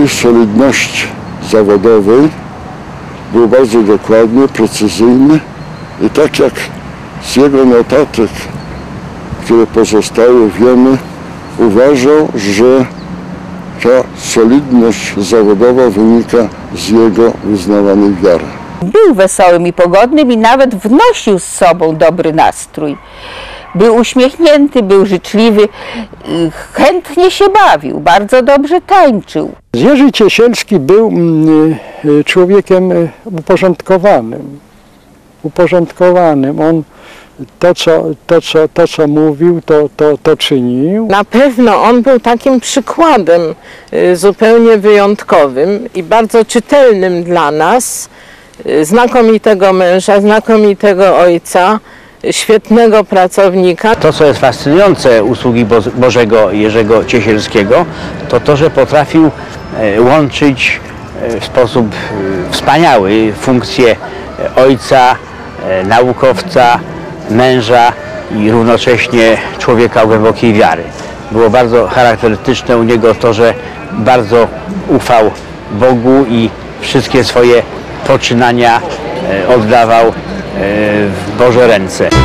swojej solidności zawodowej był bardzo dokładny, precyzyjny i tak jak z jego notatek, które pozostały, wiemy, uważał, że ta solidność zawodowa wynika z jego wyznawanej wiary. Był wesołym i pogodnym i nawet wnosił z sobą dobry nastrój. Był uśmiechnięty, był życzliwy, chętnie się bawił, bardzo dobrze tańczył. Jerzy Ciesielski był człowiekiem uporządkowanym. On to, co mówił, to czynił. Na pewno on był takim przykładem zupełnie wyjątkowym i bardzo czytelnym dla nas, znakomitego męża, znakomitego ojca, świetnego pracownika. To, co jest fascynujące u sługi Bożego Jerzego Ciesielskiego, to to, że potrafił łączyć w sposób wspaniały funkcje ojca, naukowca, męża i równocześnie człowieka o głębokiej wiary. Było bardzo charakterystyczne u niego to, że bardzo ufał Bogu i wszystkie swoje poczynania oddawał w Boże ręce.